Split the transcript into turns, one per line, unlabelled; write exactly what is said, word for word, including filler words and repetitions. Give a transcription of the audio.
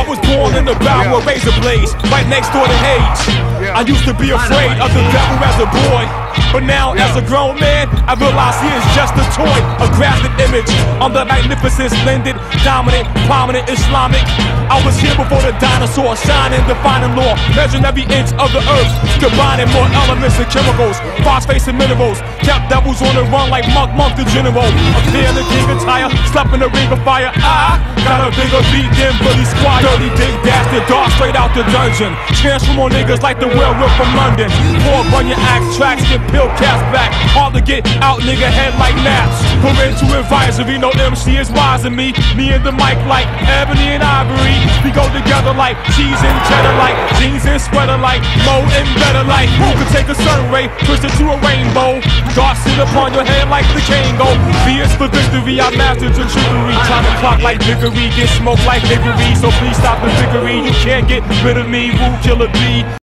I was born in the barrel of razor blades, right next door to Hades. I used to be afraid of the devil as a boy, but now as a grown man, I realize he is just a toy, a graphic image of the magnificent, splendid, dominant, prominent Islamic. I was here before the dinosaurs, shining, defining law, measuring every inch of the earth, combining more elements and chemicals, phosphates and minerals, kept devils on the run like Monk Monk the General. Appear in the king attire, slept in the ring of fire. I got a bigger beat than Billy Squire. Dirty dick bastard, dog straight out the dungeon. Transform on niggas like the werewolf from London. Four run your axe tracks, get pill cast back. Hard to get out, nigga, head like naps. Parental advisory, no M C is wiser me. Me and the mic like ebony and ivory. We go together like cheese and cheddar, like jeans and sweater, like low and better, like who could take a sun ray, twist it to a rainbow. God sit upon your head like the Kango. V is for victory, I mastered the trickery. Trying to clock like Vickery, get smoked like Hickory. So please stop the vickery, you can't get rid of me, Woo Killer B.